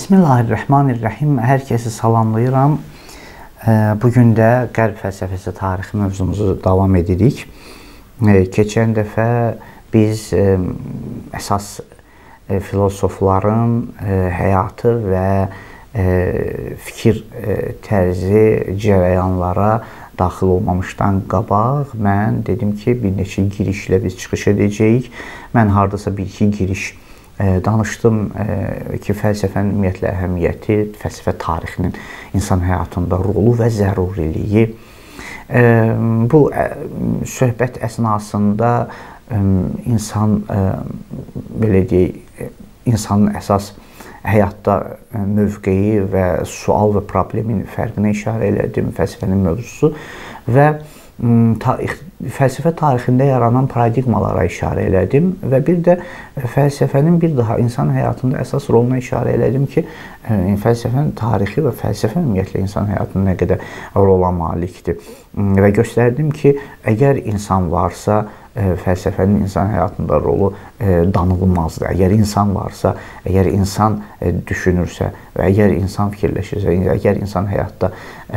Bismillahirrahmanirrahim. Hər kəsi salamlayıram. Bugün də Qərb fəlsəfəsi tarixi mövzumuzu davam edirik. Keçən dəfə biz əsas filosofların həyatı və fikir tərzi cərəyanlara daxil olmamışdan qabaq mən dedim ki, bir neçə girişlə biz çıxış edəcəyik. Mən hardasa bir-iki giriş danışdım ki, fəlsəfənin ümumiyyətlə əhəmiyyəti, fəlsəfə tarixinin insan həyatında rolu və zəruriliyi. Bu söhbət əsnasında insan, belə deyək, insanın əsas həyatda mövqeyi və sual və problemin fərqinə işarə elədim, fəlsəfənin mövzusu və fəlsəfə tarixində yaranan paradigmalara işarə elədim və bir də fəlsəfənin bir daha insan həyatında əsas roluna işarə elədim ki, fəlsəfənin tarixi və fəlsəfə ümumiyyətlə insan həyatında nə qədər rola malikdir və göstərdim ki, əgər insan varsa, fəlsəfənin insan həyatında rolu danılmazdır. Əgər insan varsa, əgər insan düşünürsə və əgər insan fikirləşirsə, əgər insan həyatda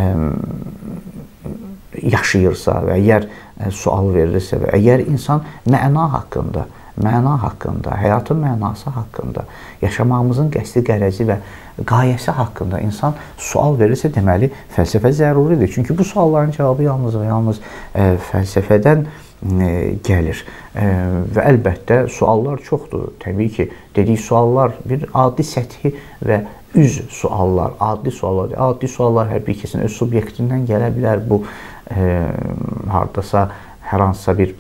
yaşayırsa və əgər sual verirsə və əgər insan məna haqqında, həyatın mənası haqqında, yaşamağımızın qəsdi, qərəzi və qayəsi haqqında insan sual verirsə, deməli, fəlsəfə zəruridir. Çünki bu sualların cavabı yalnız və yalnız fəlsəfədən gəlir. Və əlbəttə, suallar çoxdur. Təbii ki, dedik suallar bir adi səthi və üz suallar, adi suallar hər bir kəsin öz subyektindən gələ bilər. Bu, hardasa hər hansısa bir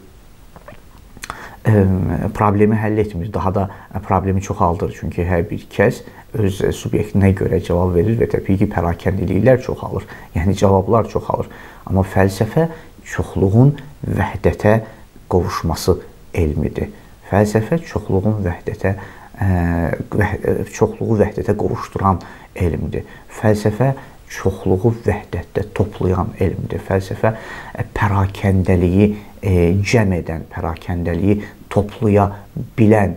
problemi həll etmir, daha da problemi çoxaldır. Çünki hər bir kəs öz subyektinə görə cavab verir və təbii ki, pərakəndəliklər çoxalır, yəni cavablar çoxalır. Amma fəlsəfə çoxluğun vəhdətə qovuşması elmidir. Fəlsəfə çoxluğu vəhdətə qovuşduran elmdir. Fəlsəfə çoxluğu vəhdətdə toplayan elmdir. Fəlsəfə pərakəndəliyi cəm edən, pərakəndəliyi toplaya bilən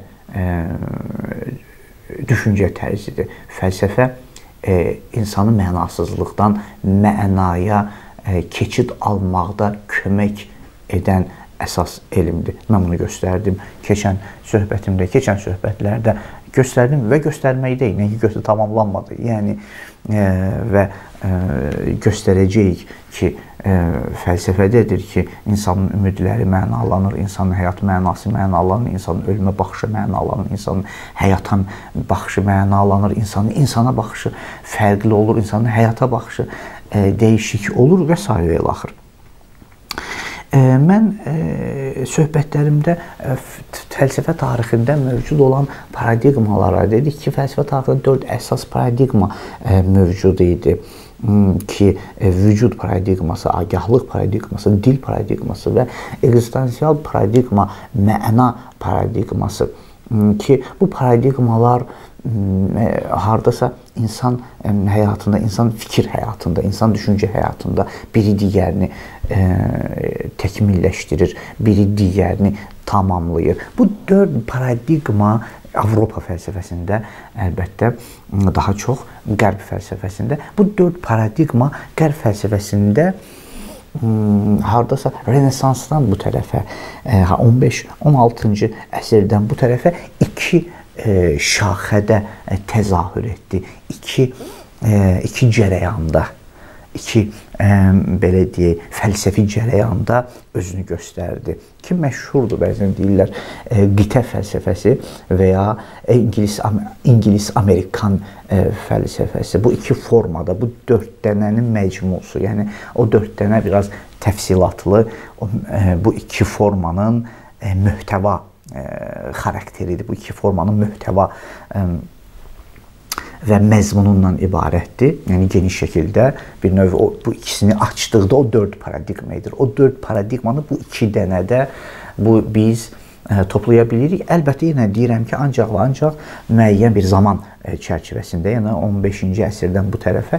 düşüncə tərzidir. Fəlsəfə insanı mənasızlıqdan mənaya keçid almaqda kömək edən əsas elmdir. Mən bunu göstərdim. Keçən söhbətlərdə göstərdim və göstərməkdəyik. Nəki tamamlanmadı. Yəni, və göstərəcəyik ki, fəlsəfədədir ki, insanın ümidləri mənalanır, insanın həyat mənası mənalanır, insanın ölümə baxışı mənalanır, insanın həyata baxışı mənalanır, insanın insana baxışı fərqli olur, insanın həyata baxışı dəyişik olur və s. ilə axır. Mən söhbətlərimdə fəlsəfə tarixində mövcud olan paradigmalara dedik ki, fəlsəfə tarixində 4 əsas paradigma mövcud idi ki, vücud paradigması, agahlıq paradigması, dil paradigması və ekzistensial paradigma, məna paradigması ki, bu paradigmalar hardasa insan həyatında, insan fikir həyatında, insan düşüncə həyatında biri digərini təkmilləşdirir, biri digərini tamamlayır. Bu 4 paradigma Avropa fəlsəfəsində, əlbəttə, daha çox Qərb fəlsəfəsində, bu 4 paradigma Qərb fəlsəfəsində hardasa Renesansdan bu tərəfə, 15-16-cı əsrdən bu tərəfə 2 şaxədə təzahür etdi. İki cərəyanda, belə deyək, fəlsəfi cərəyanda özünü göstərdi. Ki, məşhurdur, bəzən deyirlər, qitə fəlsəfəsi və ya İngilis-Amerikan fəlsəfəsi. Bu 2 formada, bu 4 dənənin məcmusu, yəni o 4 dənə biraz təfsilatlı, bu 2 formanın möhtəva xarakteridir. Bu 2 formanın möhtəva və məzmunundan ibarətdir. Yəni, geniş şəkildə bir növ bu ikisini açdıqda o 4 paradigma edir. O 4 paradigmanı bu 2 dənədə biz toplaya bilirik. Əlbəttə, yenə deyirəm ki, ancaq müəyyən bir zaman çərçivəsində, yəni 15-ci əsrdən bu tərəfə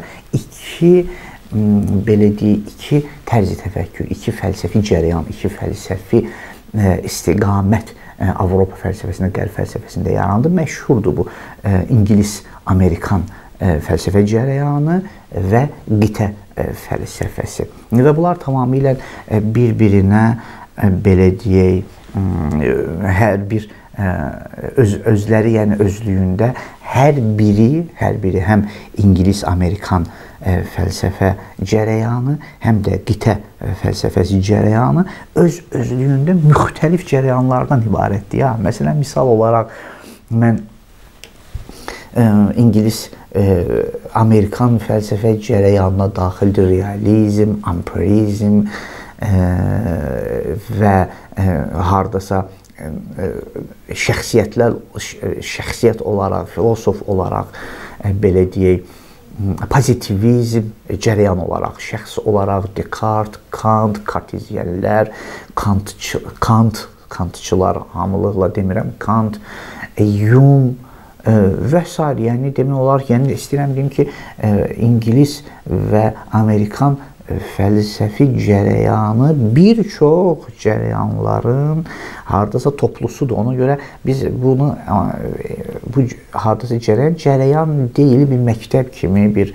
2 tərzi təfəkkür, 2 fəlsəfi cərəyan, 2 fəlsəfi istiqamət Avropa fəlsəfəsində, Qərb fəlsəfəsində yarandı. Məşhurdur bu İngilis-Amerikan fəlsəfə cərəyanı və qitə fəlsəfəsi. Və bunlar tamamilə bir-birinə belə deyək, hər bir özləri, yəni özlüyündə hər biri həm İngilis-Amerikan fəlsəfə cərəyanı, həm də qitə fəlsəfəsi cərəyanı özlüyündə müxtəlif cərəyanlardan ibarətdir. Ya, məsələn, misal olaraq mən İngilis-Amerikan fəlsəfə cərəyanına daxildir realizm, ampirizm və hardasa şəxsiyyət olaraq, filosof olaraq, belə deyək, pozitivizm cərəyan olaraq, şəxs olaraq Descartes, Kant, Kartezyenlər, Kantçılar, hamılıqla demirəm, Kant, Hume və s. Yəni demək olar ki, yəni istəyirəm deyim ki, İngilis və Amerikan fəlsəfi cərəyanı bir çox cərəyanların hardasa toplusudur. Ona görə biz bunu bu hardasa cərəyan deyil, bir məktəb kimi, bir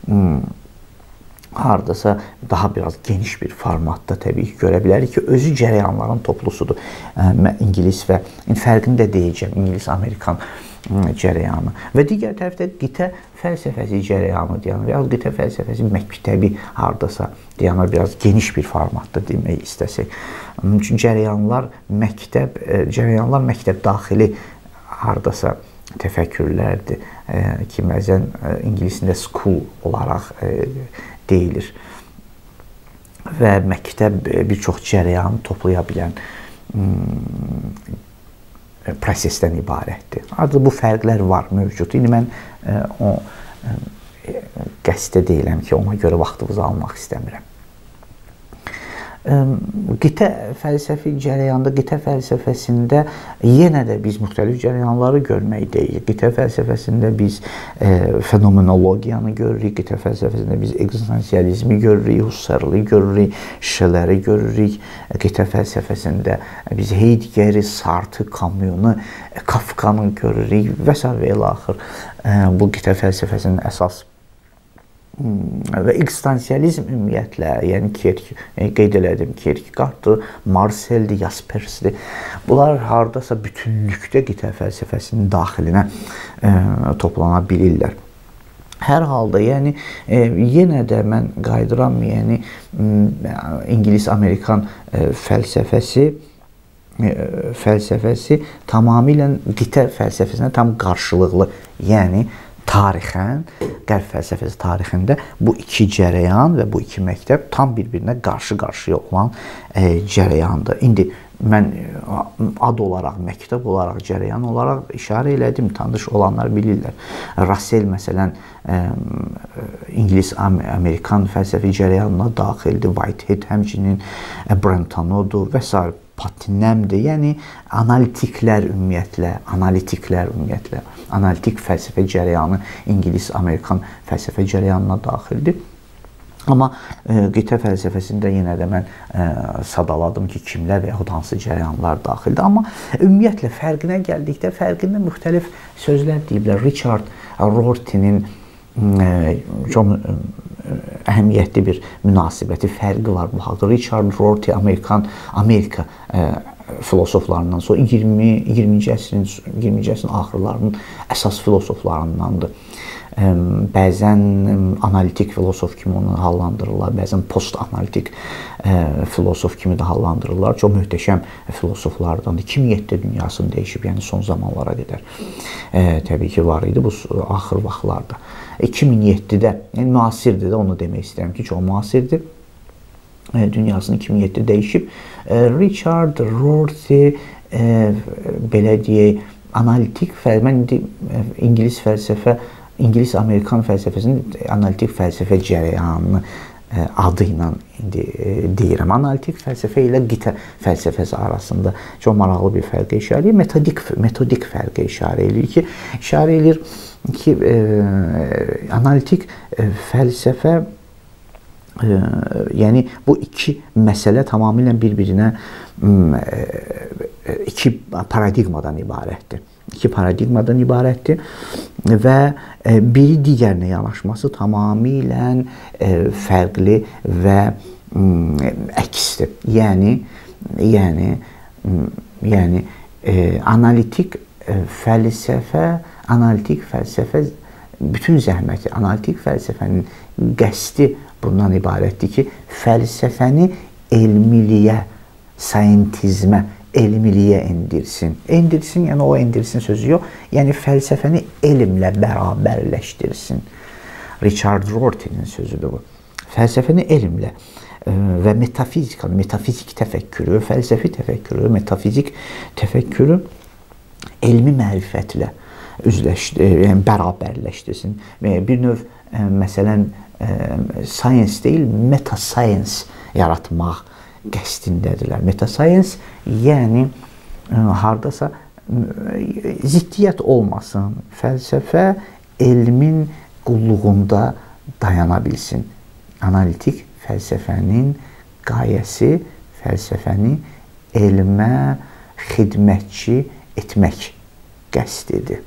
hardasa daha biraz geniş bir formatda təbii ki görə bilərik ki, özü cərəyanların toplusudur. İngilis və fərqini də deyəcəm, İngilis-Amerikan cərəyanı və digər tərəfdə qitə fəlsəfəsi cərəyanı deyənlər, ya qitə fəlsəfəsi məktəbi hardasa deyənlər, biraz geniş bir formatda demək istəsək. Çünki cərəyanlar məktəb daxili hardasa təfəkkürlərdir ki, məzən ingilisində school olaraq deyilir və məktəb bir çox cərəyanı toplaya bilən prosesdən ibarətdir. Artıq bu fərqlər var, mövcud. İndi mən o qəsdə deyiləm ki, ona görə vaxtınızı almaq istəmirəm. Qitə fəlsəfi cərəyanda, qitə fəlsəfəsində yenə də biz müxtəlif cərəyanları görməkdəyik. Qitə fəlsəfəsində biz fenomenologiyanı görürük, qitə fəlsəfəsində biz ekzistensializmi görürük, Husserli görürük, Schilleri görürük. Qitə fəlsəfəsində biz Heideggeri, Sartı, Camus'u, Kafkanı görürük və s. və ilaxır. Bu qitə fəlsəfəsinin əsas və ekzistensializm ümumiyyətlə, yəni qeyd elədim, Kierkegaarddır, Marseldir, Jaspersdir. Bunlar hardasa bütünlükdə qitə fəlsəfəsinin daxilinə toplana bilirlər. Hər halda, yəni yenə də mən qayıdıram, yəni İngilis-Amerikan fəlsəfəsi tamamilə qitə fəlsəfəsinə tam qarşılıqlı, yəni tarixən, qərb fəlsəfəsi tarixində bu iki cərəyan və bu iki məktəb tam bir-birinə qarşı-qarşıya olan cərəyandır. İndi mən ad olaraq, məktəb olaraq, cərəyan olaraq işarə elədim, tanış olanlar bilirlər. Russell məsələn İngilis-Amerikan fəlsəfi cərəyanına daxildir, Whitehead həmçinin, Brentanodur və s. Patnemdir, yəni analitiklər ümumiyyətlə, analitik fəlsəfə cərəyanı İngilis-Amerikan fəlsəfə cərəyanına daxildir. Amma qitə fəlsəfəsində yenə də mən sadaladım ki, kimlər və yaxud hansı cərəyanlar daxildir. Amma ümumiyyətlə fərqinə gəldikdə, fərqində müxtəlif sözlər deyiblər. Richard Rorty'nin çox əhəmiyyətli bir münasibəti, fərqi var bu haqda. Richard Rorty Amerika filosoflarından sonra 20-ci əsrin axırlarının əsas filosoflarındandır. Bəzən analitik filosof kimi onu hallandırırlar, bəzən post-analitik filosof kimi də hallandırırlar. Çox möhtəşəm filosoflardandır. 2007-də dünyasını dəyişib, yəni son zamanlara qədər təbii ki var idi bu axır vaxtlarda. 2007-də, yəni müasirdir də, onu demək istəyirəm ki, çox müasirdir. Dünyasını 2007-də dəyişib. Richard Rorty belə deyək, analitik mən İngilis-Amerikan fəlsəfəsinin analitik fəlsəfə cərəyanı adı ilə indi deyirəm. Analitik fəlsəfə ilə qitə fəlsəfəsi arasında çox maraqlı bir fərqə işarə edir. Metodik fərqə işarə edir ki, analitik fəlsəfə, yəni bu iki məsələ tamamilə bir-birinə iki paradigmadan ibarətdir. iki paradigmadan ibarətdir və biri digərinə yanaşması tamamilə fərqli və əksdir. Yəni analitik fəlsəfə bütün zəhməti, analitik fəlsəfənin qəsdi bundan ibarətdir ki, fəlsəfəni elmiliyə, scientizmə, elmiliyə endirsin. Endirsin, yəni o endirsin sözü yox, yəni fəlsəfəni elmlə bərabərləşdirsin. Richard Rorty'nin sözüdür bu. Fəlsəfəni elmlə və metafizik təfəkkürü, fəlsəfi təfəkkürü, metafizik təfəkkürü elmi mərifətlə yəni bərabərləşdirsin. Bir növ, məsələn, science deyil, meta-science yaratmaq qəsdindədirlər. Meta-science, yəni hardasa ziddiyyət olmasın, fəlsəfə elmin qulluğunda dayana bilsin. Analitik fəlsəfənin qayəsi fəlsəfəni elmə xidmətçi etmək qəsdidir.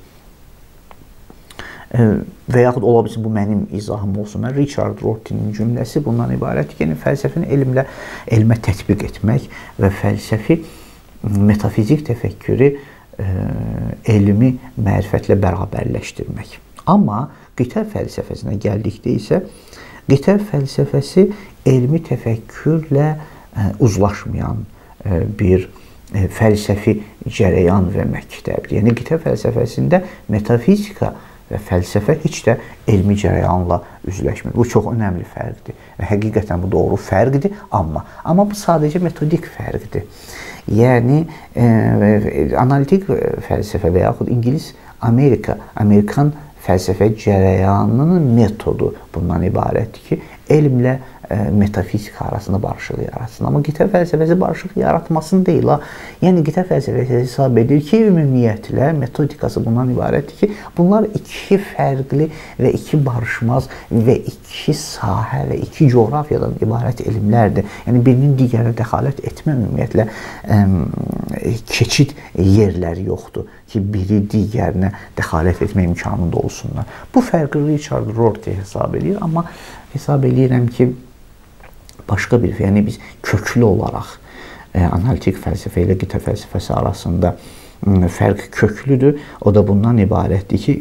Və yaxud ola bilsin, bu mənim izahım olsun. Richard Rorty'nin cümləsi bundan ibarətdir ki, yəni fəlsəfəni elmə tətbiq etmək və fəlsəfi metafizik təfəkkürü elmi mərifətlə bərabərləşdirmək. Amma qitə fəlsəfəsinə gəldikdə isə, qitə fəlsəfəsi elmi təfəkkürlə uzlaşmayan bir fəlsəfi cərəyan və məktəbdir. Yəni qitə fəlsəfəsində metafizika və fəlsəfə heç də elmi cərəyanla üzləşmir. Bu çox önəmli fərqdir və həqiqətən bu doğru fərqdir, amma bu sadəcə metodik fərqdir. Yəni analitik fəlsəfə və yaxud Amerikan fəlsəfə cərəyanının metodu bundan ibarətdir ki, elmlə metafizika arasında barışıq yaratsın. Amma qitə fəlsəfəsi barışıq yaratmasını deyil. Yəni qitə fəlsəfəsi hesab edir ki, ümumiyyətlə metodikası bundan ibarətdir ki, bunlar iki fərqli və iki barışmaz və iki sahə və iki coğrafiyadan ibarət elmlərdir. Yəni birinin digərinə dəxalət etmə ümumiyyətlə keçid yerləri yoxdur ki, biri digərinə dəxalət etmə imkanında olsunlar. Bu fərqi Richard Rorty hesab edir, amma hesab edirəm ki, başqa bir, yəni biz köklü olaraq analitik fəlsəfə ilə qitə fəlsəfəsi arasında fərq köklüdür. O da bundan ibarətdir ki,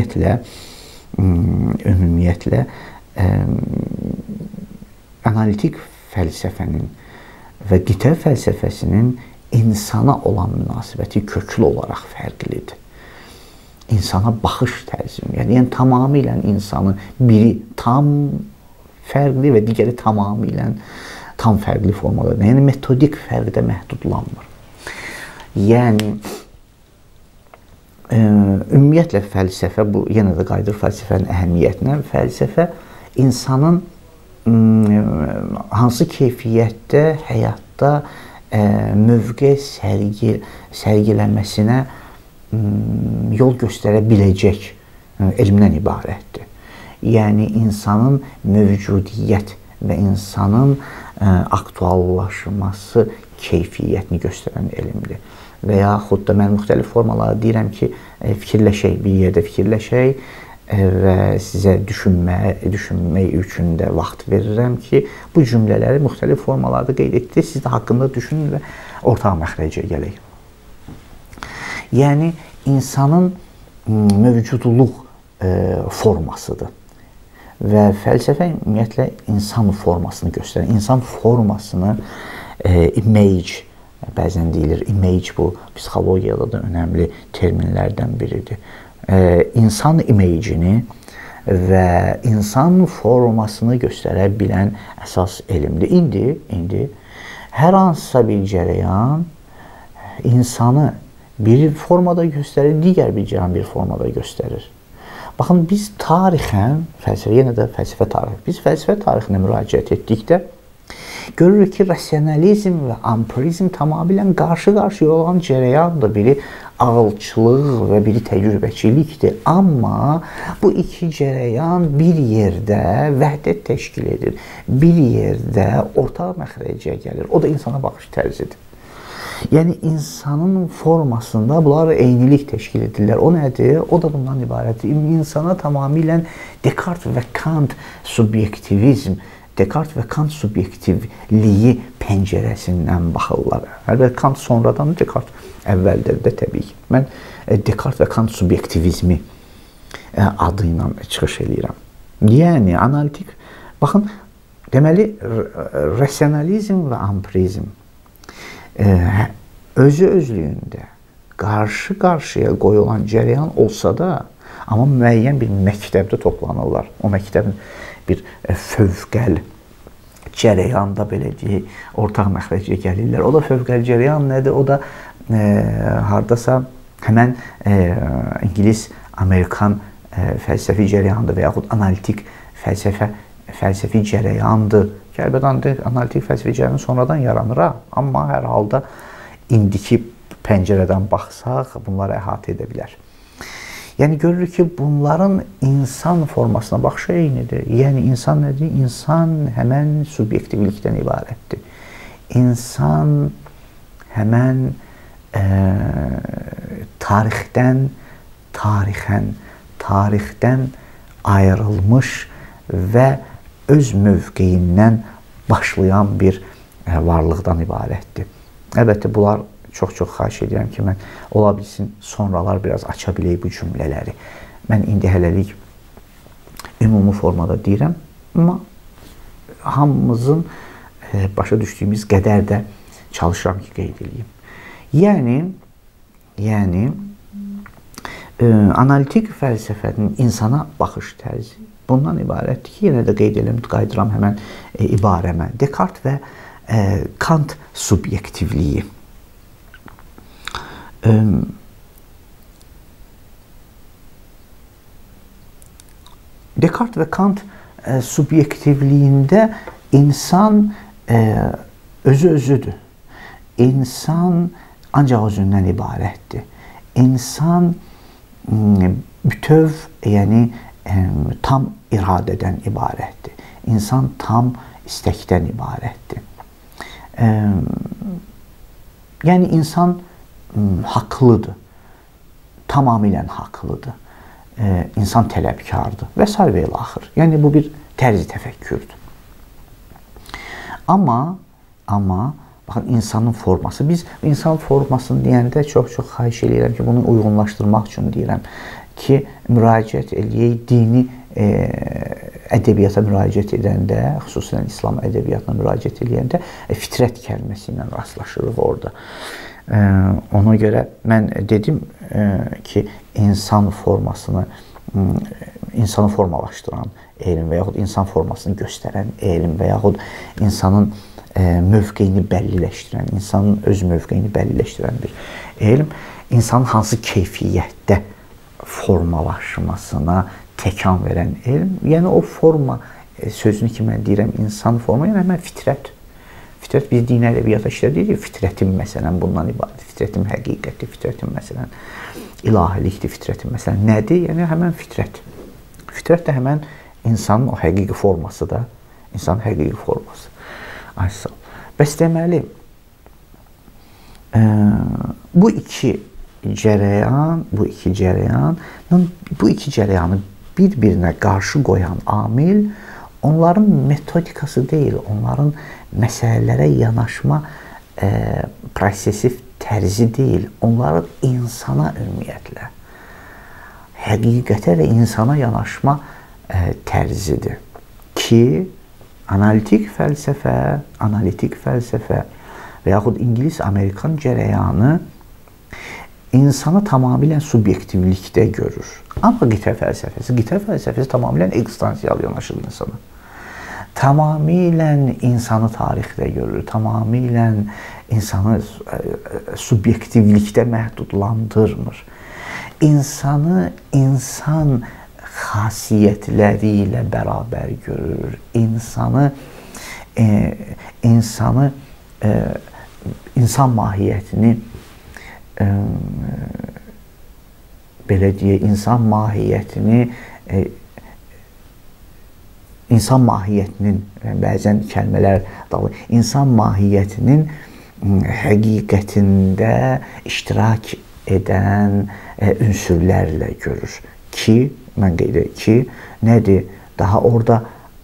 ümumiyyətlə analitik fəlsəfənin və qitə fəlsəfəsinin insana olan münasibəti köklü olaraq fərqlidir. İnsana baxış tərzim, yəni tamamilə insanı biri tam fərqli və digəri tamamilə tam fərqli formadadır. Yəni metodik fərqdə məhdudlanmır. Yəni ümumiyyətlə fəlsəfə, bu yenə də qayıdır fəlsəfənin əhəmiyyətinə, fəlsəfə insanın hansı keyfiyyətdə, həyatda mövqe sərgiləməsinə yol göstərə biləcək elmdən ibarətdir. Yəni insanın mövcudiyyət və insanın aktuallaşması keyfiyyətini göstərən elmdir. Və yaxud da mən müxtəlif formalarda deyirəm ki, fikirləşək, bir yerdə fikirləşək və sizə düşünmək üçün də vaxt verirəm ki, bu cümlələri müxtəlif formalarda qeyd etdiniz, siz də haqqında düşünün və ortaq məxrəcə gələk. Yəni insanın mövcudluq formasıdır. Və fəlsəfə ümumiyyətlə insan formasını göstərən, insan formasını image, bəzən deyilir, image bu psixologiyada da önəmli terminlərdən biridir. İnsan imagini və insan formasını göstərə bilən əsas elmdir. İndi hər hansısa bir cərəyan insanı bir formada göstərir, digər bir cərəyan bir formada göstərir. Baxın, biz tarixən, yenə də fəlsəfə tarixi, biz fəlsəfə tarixinə müraciət etdikdə görürük ki, rasionalizm və empirizm tamamilə qarşı-qarşıya olan cərəyandır. Biri ağılçılıq və biri təcrübəçilikdir. Amma bu iki cərəyan bir yerdə vəhdət təşkil edir. Bir yerdə ortaq məxrəcə gəlir. O da insana baxış tərzidir. Yəni insanın formasında bunlar eynilik təşkil edirlər. O nədir? O da bundan ibarətdir. İnsana tamamilə Descartes və Kant subyektivizm, Descartes və Kant subyektivliyi pəncərəsindən baxırlar. Əlbəttə Kant sonradan, Descartes əvvəldir də təbii ki. Mən Descartes və Kant subyektivizmi adı ilə çıxış edirəm. Yəni analitik, baxın, deməli rasionalizm və empirizm özü-özlüyündə qarşı-qarşıya qoyulan cərəyan olsa da, amma müəyyən bir məktəbdə toplanırlar. O məktəbin bir fövqəl cərəyanda, belə deyək, ortaq məxrəcə gəlirlər. O da fövqəl cərəyan nədir? O da hardasa həmən İngilis, Amerikan fəlsəfi cərəyandır və yaxud analitik fəlsəfi cərəyandır. Əlbəttə, analitik fəlsəfi cərəyan sonradan yaranır, amma hər halda indiki pəncərədən baxsaq, bunları əhatə edə bilər. Yəni, görürük ki, bunların insan formasına baxışı eynidir. Yəni, insan nədir? İnsan həmən subyektivlikdən ibarətdir. İnsan həmən tarixdən ayrılmış və öz mövqeyindən başlayan bir varlıqdan ibarətdir. Əlbəttə, bunlar çox-çox xahiş edirəm ki, mən ola bilsin, sonralar biraz aça bilək bu cümlələri. Mən indi hələlik ümumi formada deyirəm, amma hamımızın başa düşdüyümüz qədər də çalışıram ki, qeyd edeyim. Yəni, analitik fəlsəfənin insana baxış tərzi bundan ibarətdir ki, yenə də qaydıram həmən ibarəmə. Descartes və Kant subyektivliyi. Descartes və Kant subyektivliyində insan özü-özüdür. İnsan ancaq özündən ibarətdir. İnsan bütöv, yəni tam iradədən ibarətdir. İnsan tam istəkdən ibarətdir. Yəni, insan haqlıdır, tamamilə haqlıdır. İnsan tələbkardır və s. və ilə axır. Yəni, bu bir tərzi təfəkkürdür. Amma, baxın, insanın forması, biz insan formasını deyəndə çox-çox xahiş edirəm ki, bunu uyğunlaşdırmaq üçün deyirəm ki, müraciət eləyək, dini ədəbiyyata müraciət edəndə, xüsusən İslam ədəbiyyatına müraciət edəndə fitrət kəlməsi ilə rastlaşırıq orada. Ona görə mən dedim ki, insanı formalaşdıran elm və yaxud insan formasını göstərən elm və yaxud insanın mövqeyini bəlliləşdirən, insanın öz mövqeyini bəlliləşdirən bir elm, insanın hansı keyfiyyətdə formalaşmasına təkan verən elm. Yəni, o forma sözünü ki, mən deyirəm, insan forma, yəni həmən fitrət. Fitrət, biz dini ədəbiyyata işlədirik, fitrətin məsələn bundan ibarət, fitrətin həqiqəti, fitrətin məsələn ilahilikdir, fitrətin məsələn nədir? Yəni, həmən fitrət. Fitrət də həmən insanın o həqiqi forması da, insanın həqiqi forması. Bəs deməli, bu iki cərəyanı bir-birinə qarşı qoyan amil onların metodikası deyil, onların məsələlərə yanaşma prosesif tərzi deyil, onların insana ümumiyyətlə, həqiqətə və insana yanaşma tərzidir ki, analitik fəlsəfə və yaxud İngilis-Amerikan cərəyanı insanı tamamilə subyektivlikdə görür. Amma qitə fəlsəfəsi tamamilə ekstansial yanaşır insana. Tamamilə insanı tarixdə görür, tamamilə insanı subyektivlikdə məhdudlandırmır. İnsanı insan xasiyyətləri ilə bərabər görür. İnsan mahiyyətini belə deyək, insan mahiyyətinin bəzən kəlmələr dağılır, insan mahiyyətinin həqiqətində iştirak edən ünsürlərlə görür ki, mən qeyd edirəm ki, nədir? Daha orada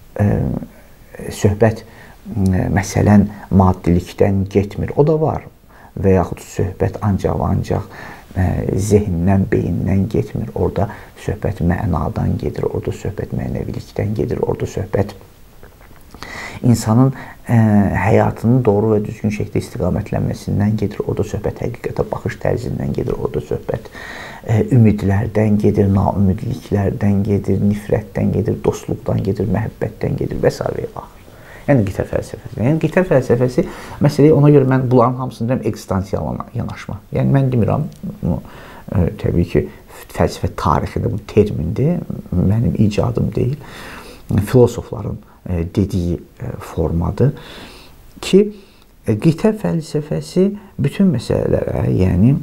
söhbət məsələn maddilikdən getmir. O da var. Və yaxud söhbət ancaq zehndən, beyindən getmir. Orada söhbət mənadan gedir, orada söhbət mənəvilikdən gedir, orada söhbət insanın həyatının doğru və düzgün şəkildə istiqamətlənməsindən gedir, orada söhbət həqiqətə baxış tərzindən gedir, orada söhbət ümidlərdən gedir, naümidliklərdən gedir, nifrətdən gedir, dostluqdan gedir, məhəbbətdən gedir və s. Yəni qitə fəlsəfəsi. Yəni qitə fəlsəfəsi məsələyə ona görə mən bunların hamısını deyirəm ekzistensial yanaşma. Yəni mən demirəm, təbii ki, fəlsəfə tarixində bu termindir, mənim icadım deyil. Filosofların dediyi formadır ki, qitə fəlsəfəsi bütün məsələlərə, yəni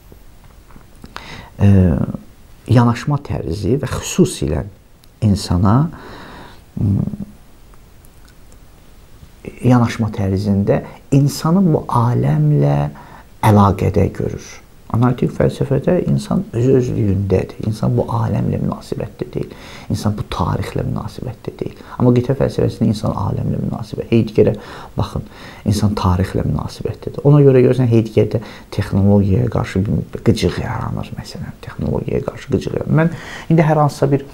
yanaşma tərzi və xüsusilə insana yanaşma tərzində insanı bu aləmlə əlaqədə görür. Analitik fəlsəfədə insan öz-özlüyündədir. İnsan bu aləmlə münasibətdə deyil. İnsan bu tarixlə münasibətdə deyil. Amma qitə fəlsəfəsində insan aləmlə münasibət. Heidgerə baxın, insan tarixlə münasibətdədir. Ona görə görürsən, Heidgerdə texnologiyaya qarşı bir qıcıq yaranır, məsələn. Texnologiyaya qarşı qıcıq yaranır. Mən indi hər hansısa bir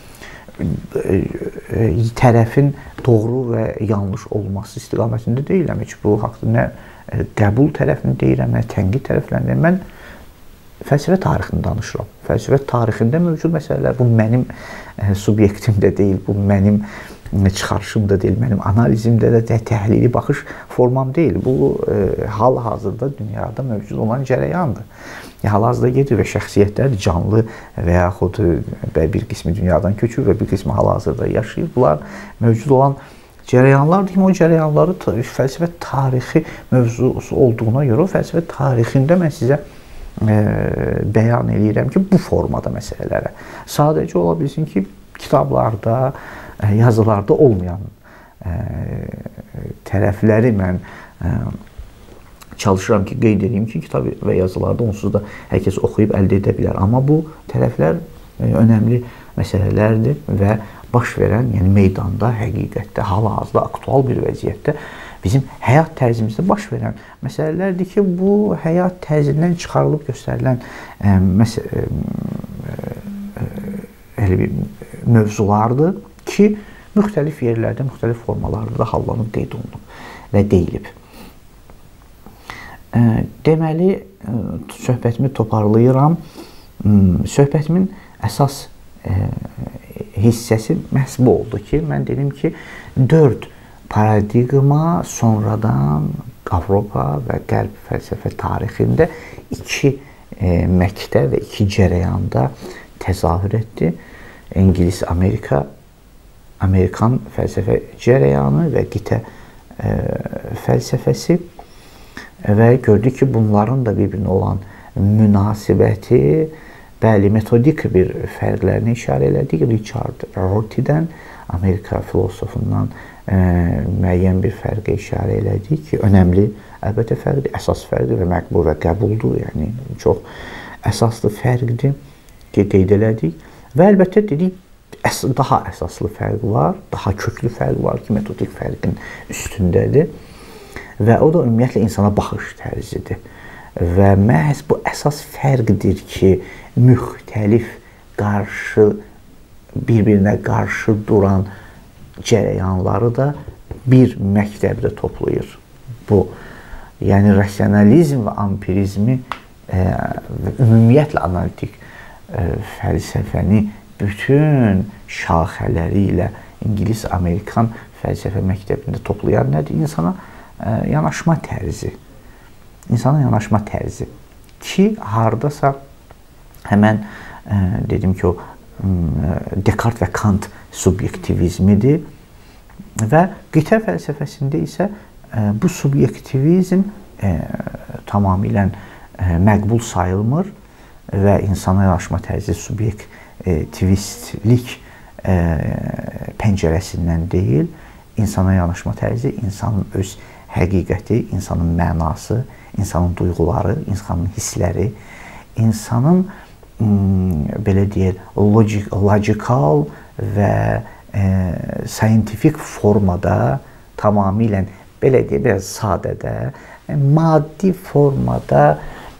tərəfin doğru və yanlış olması istiqamətində deyiləm. Heç bu haqda nə qəbul tərəfini deyirəm, nə tənqid tərəflərini deyirəm. Mən fəlsəfə tarixini danışıram. Fəlsəfə tarixində mövcud məsələlər, bu mənim subyektimdə deyil, bu mənim çıxarışımda deyil, mənim analizimdə də təhlili baxış formam deyil. Bu, hal-hazırda dünyada mövcud olan cərəyandır. Hal-hazırda gedir və şəxsiyyətlər canlı və yaxud bir qismi dünyadan köçür və bir qismi hal-hazırda yaşayır. Bunlar mövcud olan cərəyanlardır ki, o cərəyanları fəlsəfə tarixi mövzusu olduğuna görə, o fəlsəfə tarixində mən sizə bəyan edirəm ki, bu formada məsələlərə. Sadəcə ola bilsin ki, kitablarda, yazılarda olmayan tərəfləri mən çalışıram ki, qeyd edeyim ki, kitab və yazılarda onsuz da hər kəs oxuyub əldə edə bilər. Amma bu tərəflər önəmli məsələlərdir və baş verən, yəni meydanda, həqiqətdə, hal-hazırda, aktual bir vəziyyətdə bizim həyat tərzimizdə baş verən məsələlərdir ki, bu həyat tərzindən çıxarılıb göstərilən mövzulardır ki, müxtəlif yerlərdə, müxtəlif formalarda da hallanıb, qeyd olunub və deyilib. Deməli, söhbətimi toparlayıram. Söhbətimin əsas hissəsi məhz bu oldu ki, mən dedim ki, 4 paradigma sonradan Avropa və Qərb fəlsəfə tarixində 2 məktəb və 2 cərəyanda təzahür etdi. İngilis, Amerikan fəlsəfə cərəyanı və qitə fəlsəfəsi və gördük ki, bunların da bir-birinə olan münasibəti, bəli, metodik bir fərqlərini işarə elədik. Richard Rorty'dən, Amerika filosofundan müəyyən bir fərqə işarə elədik ki, önəmli, əlbəttə fərqdir, əsas fərqdir və məqbul və qəbuldur, yəni çox əsaslı fərqdir ki, qeyd elədik və əlbəttə dedik, daha əsaslı fərq var, daha köklü fərq var ki, metodik fərqin üstündədir və o da ümumiyyətlə insana baxış tərzidir və məhz bu əsas fərqdir ki, müxtəlif bir-birinə qarşı duran cərəyanları da bir məktəbdə toplayır. Bu, yəni rasionalizm və empirizmi və ümumiyyətlə analitik fəlsəfəni bütün şaxələri ilə İngilis, Amerikan fəlsəfə məktəbində toplayan nədir? İnsana yanaşma tərzi. İnsana yanaşma tərzi ki, hardasa həmən dedim ki, o Descartes və Kant subyektivizmidir və qitə fəlsəfəsində isə bu subyektivizm tamamilə məqbul sayılmır və insana yanaşma tərzi subyektivistlik pəncərəsindən deyil, insana yanaşma tərzi insanın öz həqiqəti, insanın mənası, insanın duyğuları, insanın hissləri, insanın belə deyək, logical və scientific formada tamamilə, belə deyək, biraz sadədə, maddi formada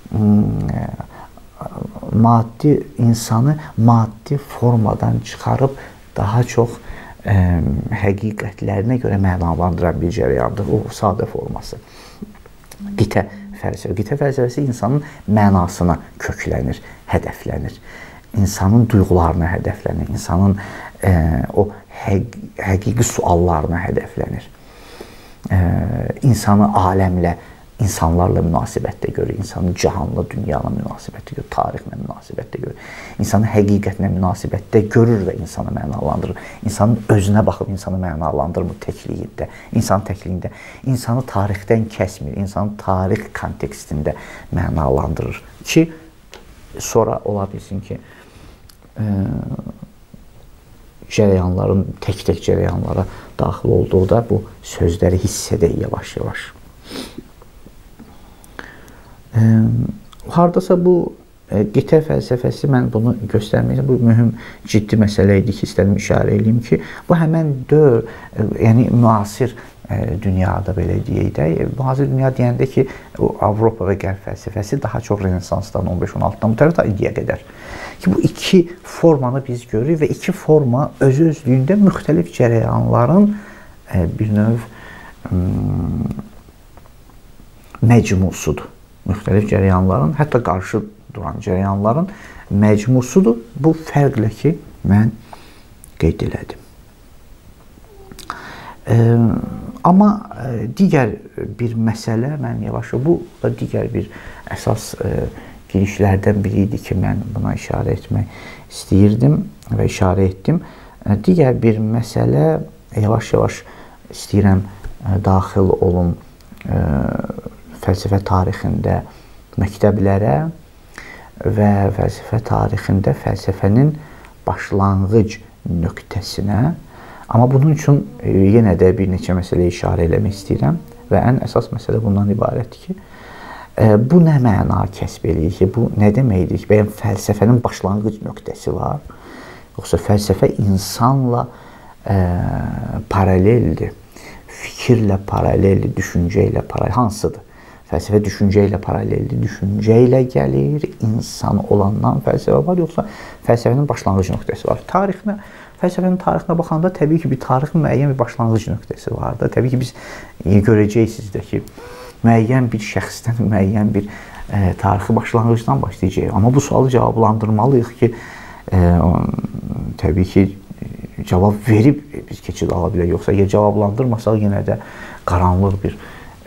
insanı maddi formadan çıxarıb daha çox həqiqətlərinə görə mənalandıran bir cərəyandır. O sadə forması. Qitə fəlsəfəsi insanın mənasına köklənir, hədəflənir. İnsanın duyğularına hədəflənir. İnsanın o həqiqi suallarına hədəflənir. İnsanı aləmlə, insanlarla münasibətdə görür, insanın cahanla, dünyanla münasibətdə görür, tarixlə münasibətdə görür, insanın həqiqətinə münasibətdə görür və insanı mənalandırır. İnsanın özünə baxıb insanı mənalandırmır təkliyində, insan təkliyində. İnsanı tarixdən kəsmir, insanı tarix kontekstində mənalandırır ki, sonra ola bilsin ki, cərəyanların, tək-tək cərəyanlara daxil olduqda bu sözləri hiss edək yavaş-yavaş. Hardasa bu qitə fəlsəfəsi, mən bunu göstərməyəcəm, bu mühüm, ciddi məsələ idi ki, istədim işarə edeyim ki, bu həmən dövr, yəni müasir dünyada belə deyək də, müasir dünya deyəndə ki, Avropa və Qərb fəlsəfəsi daha çox Renesansdan, 15-16-dan bu tərəfdə indiyə qədər ki, bu iki formanı biz görürük və iki forma öz-özlüyündə müxtəlif cərəyanların bir növ məcmusudur. Müxtəlif cərəyanların, hətta qarşı duran cərəyanların məcmusudur. Bu fərqlə ki, mən qeyd elədim. Amma digər bir məsələ, mən yavaş-yavaş, bu da digər bir əsas girişlərdən biri idi ki, mən buna işarə etmək istəyirdim və işarə etdim. Digər bir məsələ, yavaş-yavaş istəyirəm daxil olum fəlsəfə tarixində məktəblərə və fəlsəfə tarixində fəlsəfənin başlanğıc nöqtəsinə. Amma bunun üçün yenə də bir neçə məsələyə işarə eləmək istəyirəm və ən əsas məsələ bundan ibarətdir ki, bu nə məna kəsb eləyir ki, bu nə deməkdir ki, bəyəm fəlsəfənin başlanğıc nöqtəsi var, yoxsa fəlsəfə insanla paraleldir, fikirlə paraleldir, düşüncə ilə paralel, hansıdır? Fəlsəfə düşüncə ilə paraleldir, düşüncə ilə gəlir, insan olandan fəlsəfə var, yoxsa fəlsəfənin başlanğıc nöqtəsi var? Fəlsəfənin tarixinə baxanda təbii ki, bir tarixin müəyyən bir başlanğıc nöqtəsi var da. Təbii ki, biz görəcəksiniz də ki, müəyyən bir şəxsdən, müəyyən bir tarixi başlanğıcdan başlayacaq. Amma bu sualı cavablandırmalıyıq ki, təbii ki, cavab verib biz keçid ala bilək. Yoxsa əgər cavablandırmasaq, yenə də qaranlıq bir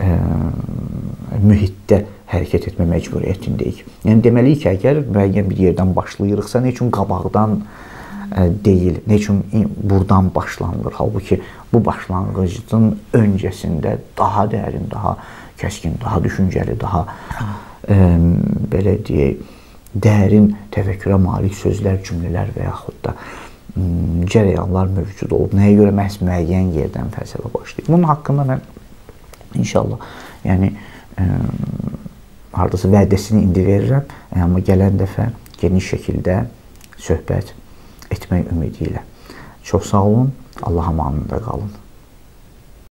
mühitdə hərəkət etmə məcburiyyətindəyik. Yəni, deməliyik ki, əgər müəyyən bir yerdən başlayırıqsa, nə üçün qabaqdan deyil, nə üçün buradan başlanılır? Halbuki bu başlanğıcın öncəsində daha dərin, daha kəskin, daha düşüncəli, daha belə deyək, dərin təfəkkürə malik sözlər, cümlələr və yaxud da cərəyanlar mövcud olub. Nəyə görə məhz müəyyən yerdən fəlsəfə başlayır? Bunun haqqında mən İnşallah, yəni hardasa vədəsini indi verirəm, amma gələn dəfə geniş şəkildə söhbət etmək ümidi ilə. Çox sağ olun, Allah amanında qalın.